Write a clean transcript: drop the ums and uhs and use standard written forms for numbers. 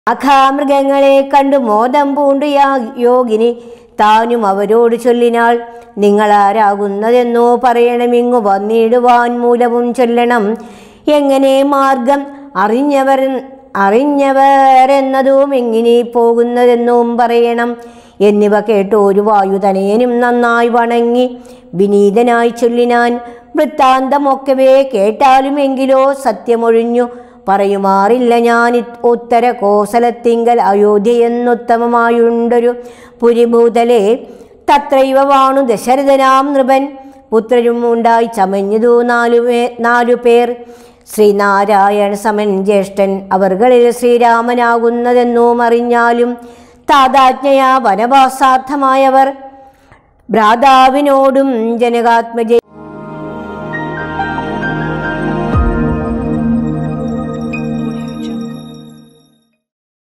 അഖാമൃഗങ്ങളെ കണ്ടു മോദം പൂണ്ടു യോഗിനി താനും അവരോട് ചൊല്ലിനാൾ, നിങ്ങളാരാകുന്നതെന്നോ പറയണമിങ്ങു വന്നിടുവാൻ മൂലവും ചൊല്ലണം. എങ്ങനെ മാർഗം അറിഞ്ഞവരെന്നതും എങ്ങനെ പോകുന്നതെന്നും പറയണം. എന്നിവ കേട്ട് ഒരു വായുതനയനും നന്നായി വണങ്ങി വിനീതനായി ചൊല്ലിനാൻ, വൃത്താന്തമൊക്കവേ കേട്ടാലും എങ്കിലോ സത്യമൊഴിഞ്ഞു പറയുമാറില്ല ഞാൻ. ഉത്തര കോസലത്തിങ്കൽ അയോധ്യയെന്നുത്തമമായുണ്ടൊരു പുരിഭൂതലേ, തത്രൈവ വാണു ദശരഥനാം നൃപൻ. പുത്രരും ഉണ്ടായി ചമഞ്ഞതു നാലു പേർ. ശ്രീനാരായണ സമൻ ജ്യേഷ്ഠൻ അവർകളിൽ ശ്രീരാമനാകുന്നതെന്നും അറിഞ്ഞാലും താതാജ്ഞയാ വനവാസാർത്ഥമായവർ ഭ്രാതാവിനോടും ജനകാത്മജ